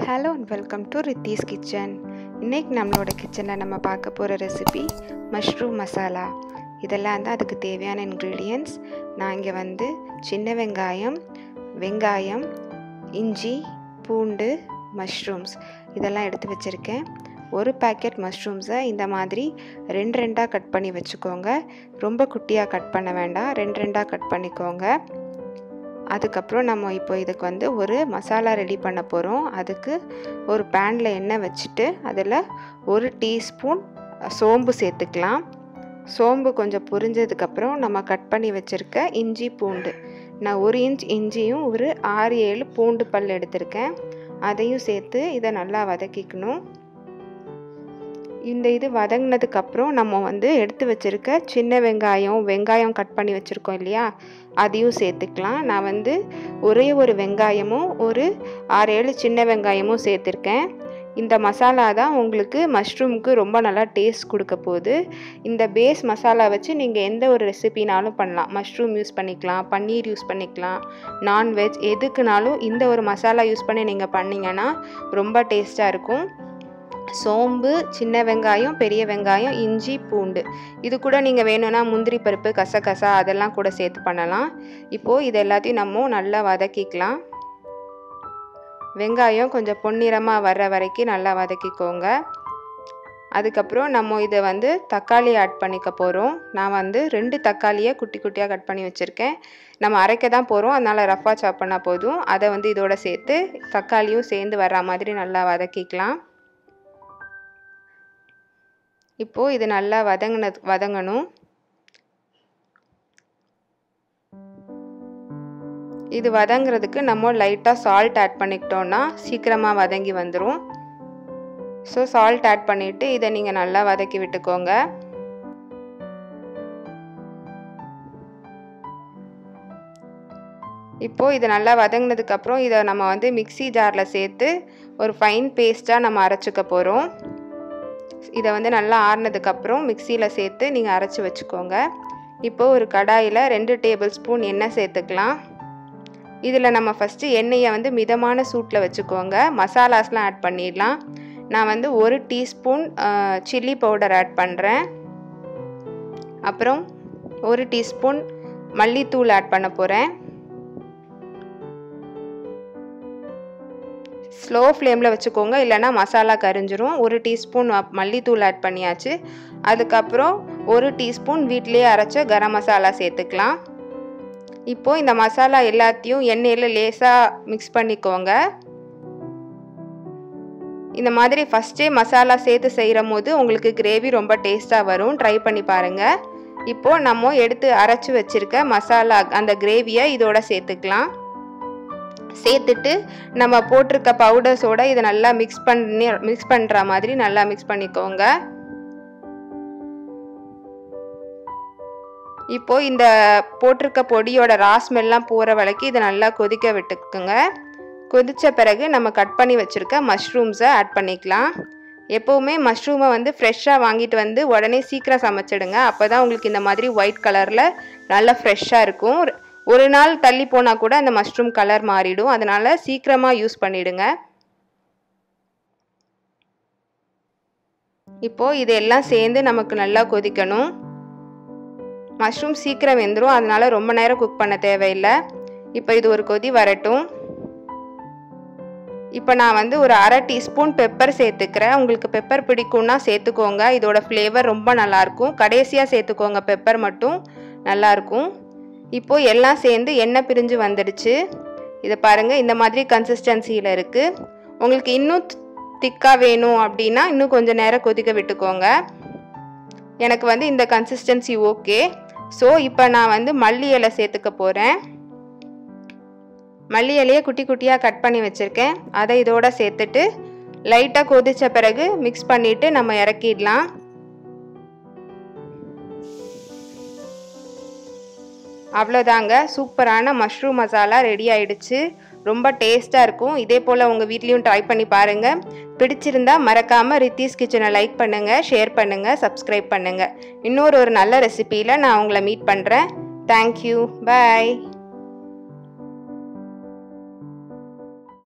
Hello and welcome to Rithish kitchen. இன்றைக்கி நம்மளோட கிச்சனில் நம்ம பார்க்க போகிற ரெசிபி மஷ்ரூம் மசாலா. இதெல்லாம் தான் அதுக்கு தேவையான இன்க்ரீடியன்ட்ஸ். நான் இங்கே வந்து சின்ன வெங்காயம், இஞ்சி, பூண்டு, மஷ்ரூம்ஸ் இதெல்லாம் எடுத்து வச்சுருக்கேன். ஒரு பேக்கெட் மஷ்ரூம்ஸை இந்த மாதிரி ரெண்டாக கட் பண்ணி வச்சுக்கோங்க. ரொம்ப குட்டியாக கட் பண்ண வேண்டாம், ரெண்டாக கட் பண்ணிக்கோங்க. அதுக்கப்புறம் நம்ம இப்போ இதுக்கு வந்து ஒரு மசாலா ரெடி பண்ண போகிறோம். அதுக்கு ஒரு பேனில் எண்ணெய் வச்சுட்டு அதில் 1 டீஸ்பூன் சோம்பு சேர்த்துக்கலாம். சோம்பு கொஞ்சம் பொரிஞ்சதுக்கப்புறம் நம்ம கட் பண்ணி வச்சுருக்க இஞ்சி பூண்டு, நான் 1 இன்ச் இஞ்சியும் ஒரு 6-7 பூண்டு பல் எடுத்திருக்கேன், அதையும் சேர்த்து இதை நல்லா வதக்கிக்கணும். இது வதங்கினதுக்கப்புறம் நம்ம வந்து எடுத்து வச்சுருக்க சின்ன வெங்காயம் கட் பண்ணி வச்சுருக்கோம் இல்லையா, அதையும் சேர்த்துக்கலாம். நான் வந்து ஒரே ஒரு வெங்காயமும் ஒரு 6-7 சின்ன வெங்காயமும் சேர்த்துருக்கேன். இந்த மசாலா தான் உங்களுக்கு மஷ்ரூமுக்கு ரொம்ப நல்லா டேஸ்ட் கொடுக்க போகுது. இந்த பேஸ் மசாலா வச்சு நீங்கள் எந்த ஒரு ரெசிபினாலும் பண்ணலாம். மஷ்ரூம் யூஸ் பண்ணிக்கலாம், பன்னீர் யூஸ் பண்ணிக்கலாம், நான்வெஜ் எதுக்குனாலும் இந்த ஒரு மசாலா யூஸ் பண்ணி நீங்கள் பண்ணிங்கன்னா ரொம்ப டேஸ்ட்டாக இருக்கும். சோம்பு, சின்ன வெங்காயம், பெரிய வெங்காயம், இஞ்சி, பூண்டு, இது கூட நீங்கள் வேணும்னா முந்திரி பருப்பு, கசகசா அதெல்லாம் கூட சேர்த்து பண்ணலாம். இப்போது இது எல்லாத்தையும் நம்ம நல்லா வதக்கிக்கலாம். வெங்காயம் கொஞ்சம் பொன்னிறமாக வர்ற வரைக்கும் நல்லா வதக்கிக்கோங்க. அதுக்கப்புறம் நம்ம இதை வந்து தக்காளி ஆட் பண்ணிக்க போகிறோம். நான் வந்து 2 தக்காளியை குட்டி குட்டியாக கட் பண்ணி வச்சுருக்கேன். நம்ம அரைக்க தான் போகிறோம், அதனால் ரஃபாக சாப் பண்ணால் போதும். அதை வந்து இதோட சேர்த்து தக்காளியும் சேர்ந்து வர்ற மாதிரி நல்லா வதக்கிக்கலாம். இப்போது இது நல்லா வதங்கணும். இது வதங்கிறதுக்கு நம்ம லைட்டாக சால்ட் ஆட் பண்ணிக்கிட்டோன்னா சீக்கிரமாக வதங்கி வந்துடும். ஸோ சால்ட் ஆட் பண்ணிவிட்டு இதை நீங்கள் நல்லா வதக்கி விட்டுக்கோங்க. இப்போது இது நல்லா வதங்கினதுக்கப்புறம் இதை நம்ம வந்து மிக்ஸி ஜாரில் சேர்த்து ஒரு ஃபைன் பேஸ்ட்டாக நம்ம அரைச்சிக்க போகிறோம். இதை வந்து நல்லா ஆறினதுக்கப்புறம் மிக்சியில் சேர்த்து நீங்கள் அரைச்சி வச்சுக்கோங்க. இப்போது ஒரு கடாயில் 2 டேபிள் ஸ்பூன் எண்ணெய் சேர்த்துக்கலாம். இதில் நம்ம ஃபஸ்ட்டு எண்ணெயை வந்து மிதமான சூட்டில் வச்சுக்கோங்க. மசாலாஸ்லாம் ஆட் பண்ணிடலாம். நான் வந்து 1 டீஸ்பூன் சில்லி பவுடர் ஆட் பண்ணுறேன். அப்புறம் 1 டீஸ்பூன் மல்லித்தூள் ஆட் பண்ண போகிறேன். ஸ்லோ ஃப்ளேமில் வச்சுக்கோங்க, இல்லைனா மசாலா கரிஞ்சிரும். 1 டீஸ்பூன் மல்லித்தூள் ஆட் பண்ணியாச்சு. அதுக்கப்புறம் 1 டீஸ்பூன் வீட்டிலேயே அரைச்ச கரம் மசாலா சேர்த்துக்கலாம். இப்போது இந்த மசாலா எல்லாத்தையும் எண்ணெயில் லேசாக மிக்ஸ் பண்ணிக்கோங்க. இந்த மாதிரி ஃபஸ்ட்டே மசாலா சேர்த்து செய்கிற போது உங்களுக்கு கிரேவி ரொம்ப டேஸ்ட்டாக வரும். ட்ரை பண்ணி பாருங்கள். இப்போது நம்ம எடுத்து அரைச்சி வச்சுருக்க மசாலா அந்த கிரேவியை இதோட சேர்த்துக்கலாம். சேர்த்துட்டு நம்ம போட்டிருக்க பவுடர்ஸோடு இதை நல்லா மிக்ஸ் பண்ணுற மாதிரி நல்லா மிக்ஸ் பண்ணிக்கோங்க. இப்போது இந்த போட்டிருக்க பொடியோட ராஸ்மெல்லாம் போகிற வரைக்கும் இதை நல்லா கொதிக்க விட்டுக்குங்க. கொதித்த பிறகு நம்ம கட் பண்ணி வச்சுருக்க மஷ்ரூம்ஸை ஆட் பண்ணிக்கலாம். எப்போவுமே மஷ்ரூமை வந்து ஃப்ரெஷ்ஷாக வாங்கிட்டு வந்து உடனே சீக்கிரம் சமைச்சிடுங்க. அப்போ தான் உங்களுக்கு இந்த மாதிரி ஒயிட் கலரில் நல்லா ஃப்ரெஷ்ஷாக இருக்கும். ஒரு நாள் தள்ளி போனால் கூட அந்த மஷ்ரூம் கலர் மாறிடும். அதனால் சீக்கிரமாக யூஸ் பண்ணிவிடுங்க. இப்போது இதெல்லாம் சேர்ந்து நமக்கு நல்லா கொதிக்கணும். மஷ்ரூம் சீக்கிரம் வெந்துடும், அதனால் ரொம்ப நேரம் குக் பண்ண தேவையில்லை. இப்போ இது ஒரு கொதி வரட்டும். இப்போ நான் வந்து ஒரு 1/2 டீஸ்பூன் பெப்பர் சேர்த்துக்கிறேன். உங்களுக்கு பெப்பர் பிடிக்கும்னா சேர்த்துக்கோங்க, இதோட ஃப்ளேவர் ரொம்ப நல்லாயிருக்கும். கடைசியாக சேர்த்துக்கோங்க, பெப்பர் மட்டும் நல்லாயிருக்கும். இப்போது எல்லாம் சேர்ந்து எண்ணெய் பிரிஞ்சு வந்துடுச்சு. இதை பாருங்கள், இந்த மாதிரி கன்சிஸ்டன்சியில் இருக்குது. உங்களுக்கு இன்னும் திக்காக வேணும் அப்படின்னா இன்னும் கொஞ்சம் நேரம் கொதிக்க விட்டுக்கோங்க. எனக்கு வந்து இந்த கன்சிஸ்டன்சி ஓகே. ஸோ இப்போ நான் வந்து மல்லி இலை சேர்த்துக்க போகிறேன். மல்லி இலையை குட்டி குட்டியாக கட் பண்ணி வச்சுருக்கேன், அதை இதோட சேர்த்துட்டு லைட்டாக கொதித்த பிறகு மிக்ஸ் பண்ணிவிட்டு நம்ம இறக்கிடலாம். அவ்வளோதாங்க, சூப்பரான மஷ்ரூம் மசாலா ரெடி ஆயிடுச்சு. ரொம்ப டேஸ்ட்டாக இருக்கும். இதே போல் உங்கள் வீட்லேயும் ட்ரை பண்ணி பாருங்கள். பிடிச்சிருந்தா மறக்காமல் ரித்திஸ் கிச்சனை லைக் பண்ணுங்கள், ஷேர் பண்ணுங்கள், சப்ஸ்கிரைப் பண்ணுங்கள். இன்னொரு நல்ல ரெசிபியில் நான் உங்களை மீட் பண்ணுறேன். தேங்க்யூ, பாய்.